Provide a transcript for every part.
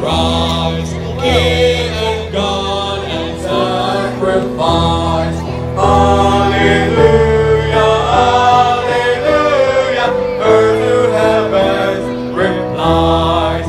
rise, King and God and sacrifice. Hallelujah, hallelujah, earth to heavens replies.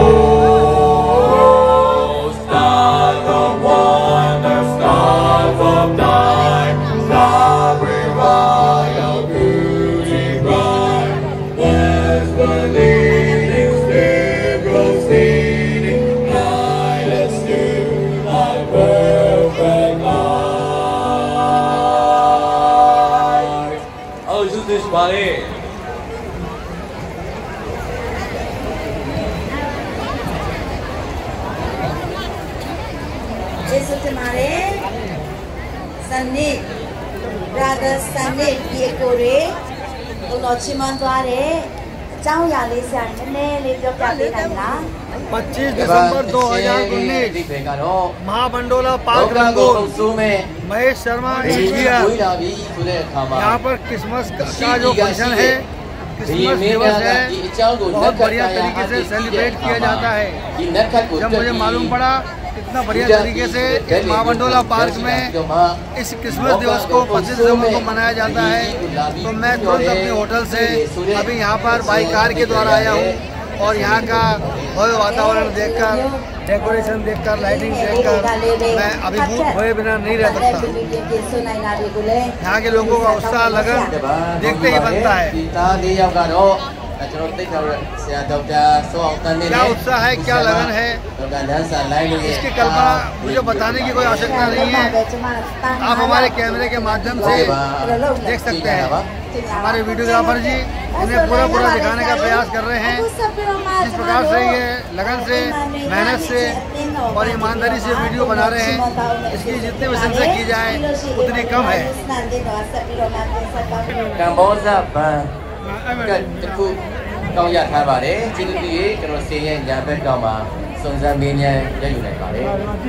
Oh, stars of wonder, stars of night, starry royal beauty bright. Yes, believing, still proceeding, guidance to thy perfect light. Oh, Jesus, Bali. Jesus तुम्हारे सन्निध brother सन्निध ये कोरे उन्होंने मंदवारे चाहूँ Yale से आने ले जो क्या देना ना 25 दिसंबर 2019 Mahabandoola park Rangoon Mahesh Sharma engineer. यहाँ पर क्रिसमस का जो फंक्शन है, क्रिसमस दिवस है, बहुत बढ़िया तरीके से सेलिब्रेट किया जाता है। जब मुझे मालूम पड़ा इतना बढ़िया तरीके से इस महाबंडोला पार्क में इस क्रिसमस दिवस को 25 दिसंबर को मनाया जाता है, तो मैं तुरंत अपने होटल से अभी यहाँ पर बाई कार के द्वारा आया हूँ और यहाँ का भव्य वातावरण देखकर, डेकोरेशन देखकर, लाइटिंग देखकर मैं अभी खोए बिना नहीं रह सकता। यहाँ के लोगों का उत्साह लगन देखते ही बनता है। क्या उत्साह है, क्या लगन है, इसकी कल्पना मुझे बताने की कोई आवश्यकता नहीं है। आप हमारे कैमरे के माध्यम से देख सकते हैं। हमारे वीडियोग्राफर जी इन्हें पूरा दिखाने का प्रयास कर रहे हैं। जिस प्रकार से ये लगन से, मेहनत से और ईमानदारी से वीडियो बना रहे हैं, इसकी जितनी प्रशंसा की जाए उतनी कम है। Kau ya thabare chinu ti kano seyen nya bet kaw ma songsan me nyan ya yu nai pare.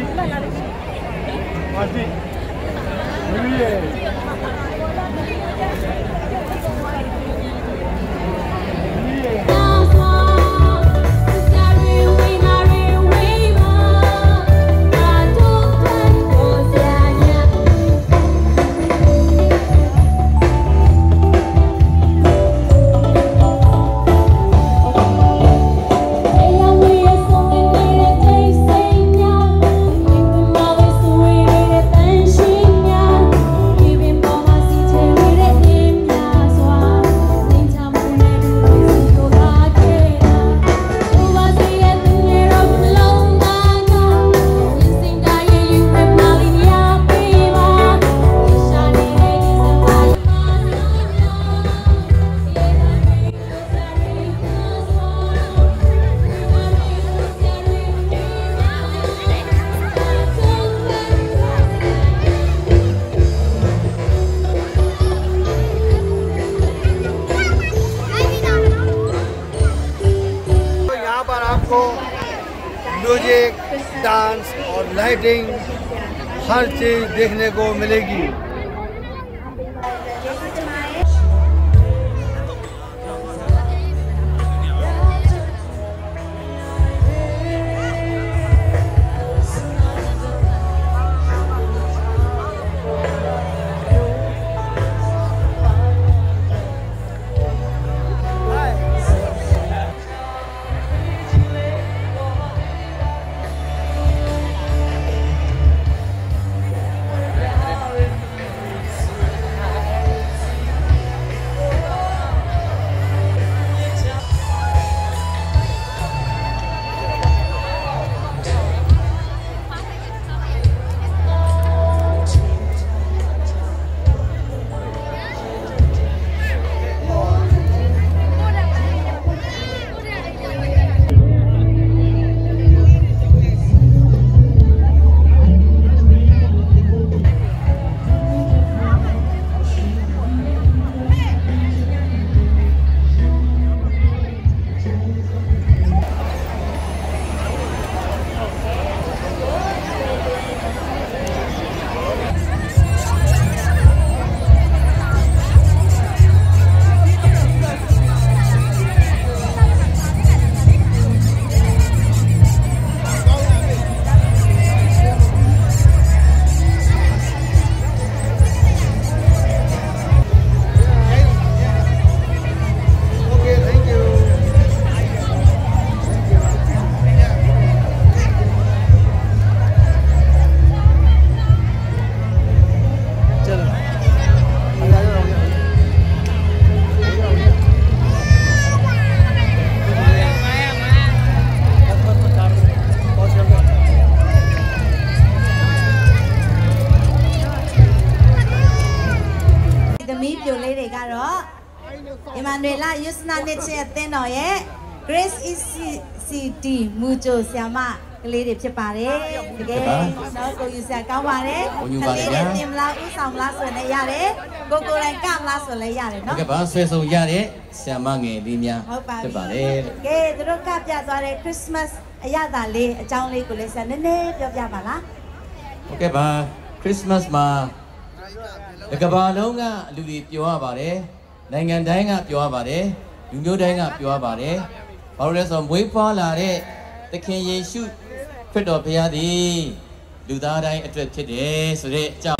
Music, dance और लाइटिंग हर चीज देखने को मिलेगी। Krishna Niche Tenoye, Grace is CD, Mujo Siama, Lady Chipare, again, no go use a Kaware, Lady Timla, some last one a yare, go and come last one a yare, no? Okay, but so yare, Siamangi, Linia, Chipare. Okay, the Rokapia Christmas, a yadale, a town lake, and the name of Yamala. Okay, but Christmas ma. The Cabalonga, Louis Pure Bade, Nangan Danga Pure Bade, you Danga Pure Bade, or else on Wipa Lade, the King Ye shoot, Pit of Piadi, do that I attract today, so they jump.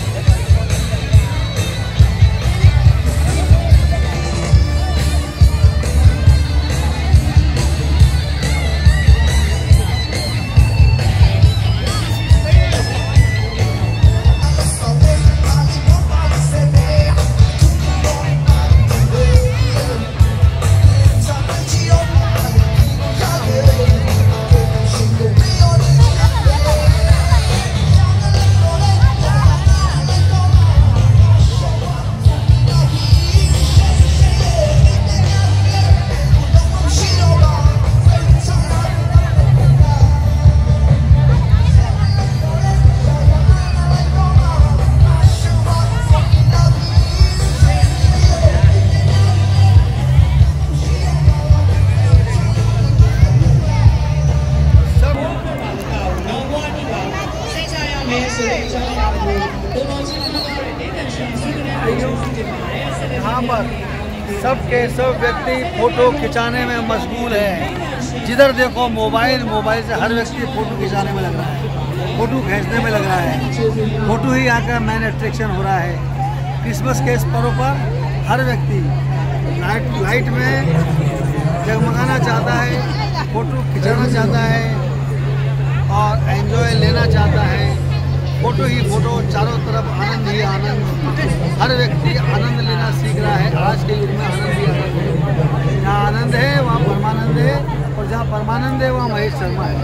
यहाँ पर सबके सब व्यक्ति photo खिंचाने में मशगूल है। जिधर देखो मोबाइल से हर व्यक्ति फोटो खिंचाने में लग रहा है, फोटो खींचने में लग रहा है। फोटो ही आकर मेन अट्रैक्शन हो रहा है। क्रिसमस के इस पर्व पर हर व्यक्ति लाइट में जगमगाना चाहता है, फोटो खिंचाना चाहता है और एंजॉय लेना चाहता है। फोटो ही फोटो, चारों तरफ आनंद ही आनंद। हर व्यक्ति आनंद लेना सीख रहा है। आज के युग में आनंद ही आनंद है। जहाँ आनंद है वहाँ परमानंद है, और जहाँ परमानंद है वहाँ महेश शर्मा है।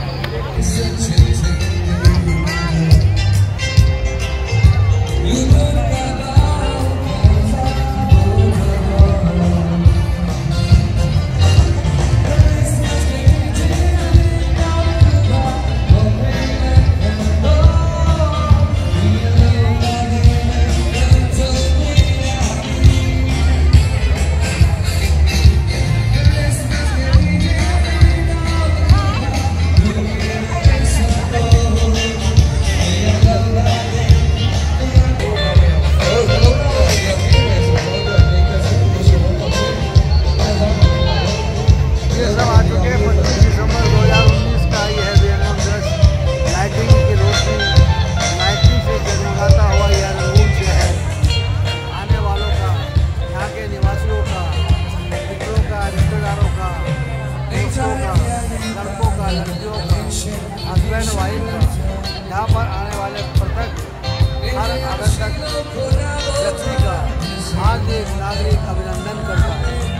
यहाँ पर आने वाले प्रत्येक हर आगंतुक व्यक्ति का हार्दिक नागरिक अभिनंदन करता है।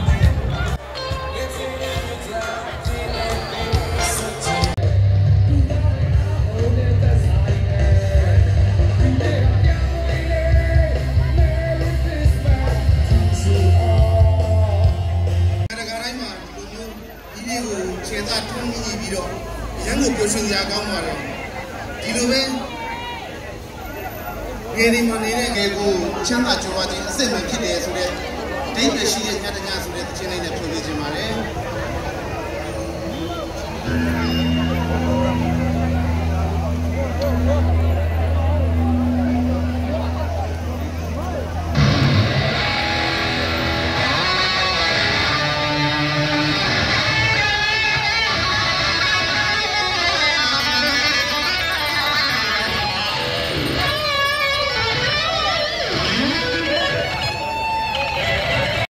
Geri manene gego changa jowa ji asit man phitတယ်ဆိုတဲ့ဒိတ်ပဲရှိတဲ့ညတညဆိုတဲ့ချင်းလေးနဲ့ဖြိုးနေခြင်းပါတယ်